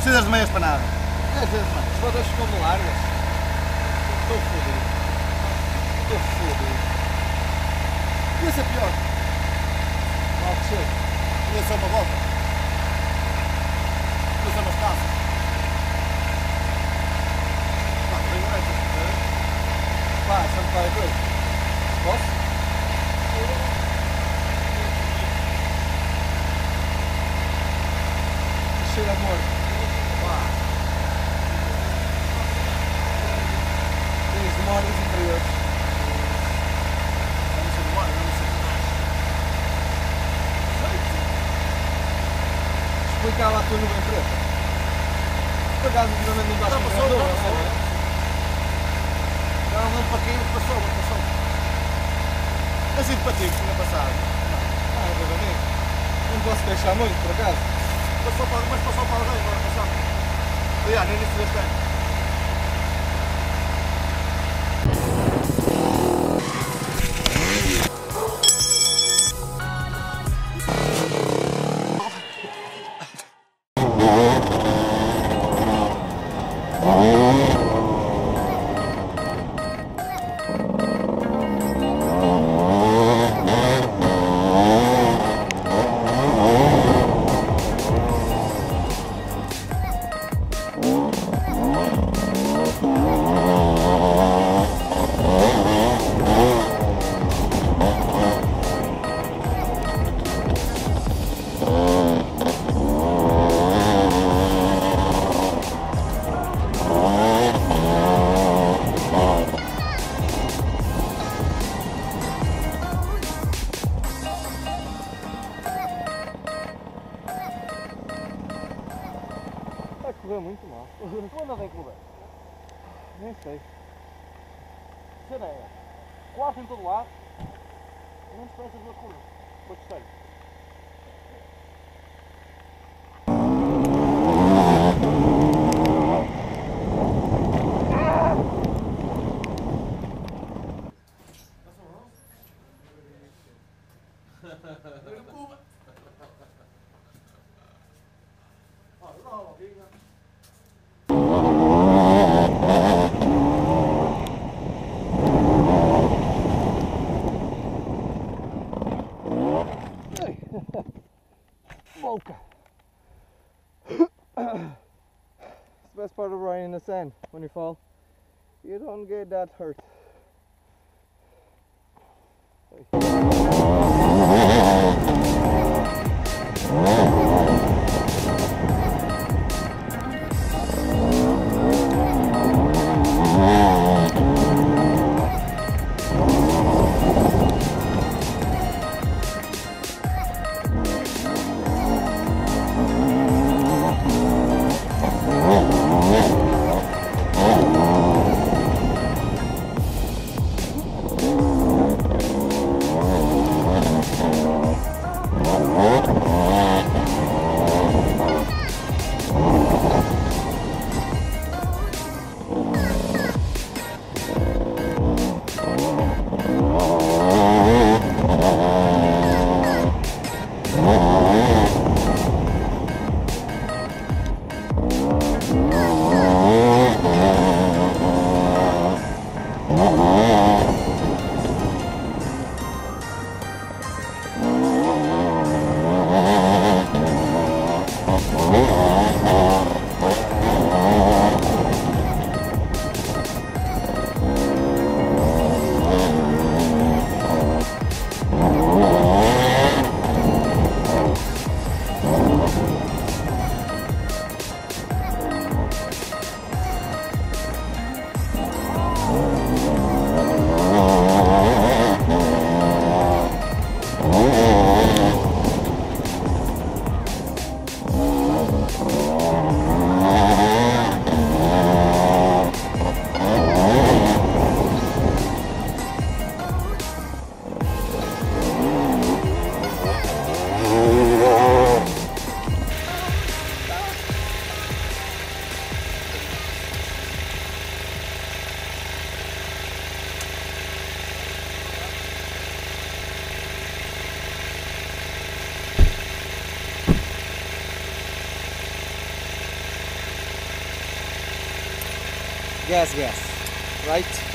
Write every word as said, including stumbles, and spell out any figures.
precisas de meias para nada. Às vezes, mano, as fotos ficam largas. Estou fodido. Estou fodido. Ia ser pior. Mal que chega. Ia ser uma volta. Ia ser umas taças. Pá, bem direito. Pá, sempre vai a coisa. Posso? Cheira a morte. Pá. Tens demónios interiores. Vamos ser embora, vamos ser Explicava a tua nuvem preta. Por acaso, ultimamente não estás com passou, grandor, já não passou. é? Já não lembro para quem passou, passou. Mas e de para ti, que tinha passado? Ah, é para mim. Não posso queixar muito, por acaso. Passou para, mas passou para alguém, agora passou. Aliás, no início deste ano. Vai correr muito mal. Tu anda bem correr? Nem sei. Será é? Quatro em todo lado. Não te peças da curva. Vou testar. Mocha. It's the best part of riding in the sand. When you fall, you don't get that hurt. gas, gas, right?